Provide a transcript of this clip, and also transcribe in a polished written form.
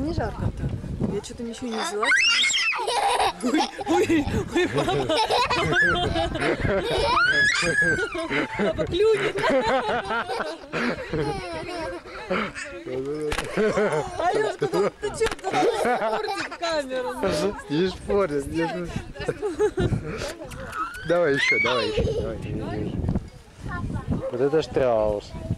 не жарко-то. Я что-то ничего не взяла. Ой, папа. Папа клюнет. Алёшка, ты что-то портит камеру. Не шпорит, не шпорит. Давай еще. Вот это штраус.